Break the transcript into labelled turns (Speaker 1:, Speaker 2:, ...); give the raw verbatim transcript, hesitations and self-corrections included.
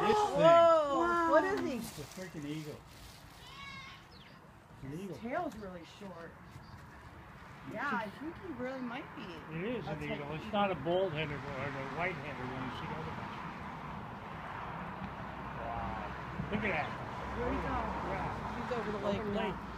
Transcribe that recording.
Speaker 1: this thing.
Speaker 2: Whoa!
Speaker 3: Wow.
Speaker 2: What is he?
Speaker 1: It's a freaking eagle. It's an eagle.
Speaker 2: His tail's really short. Yeah, I think he really might be.
Speaker 1: It is an
Speaker 2: a
Speaker 1: eagle.
Speaker 2: tech
Speaker 1: It's not a bald-headed or a white-headed one. You see the other one. Wow. Look at that.
Speaker 2: Where he go?
Speaker 1: Yeah.
Speaker 2: He's over the
Speaker 1: Over
Speaker 2: lake
Speaker 1: the
Speaker 2: now.
Speaker 1: lake.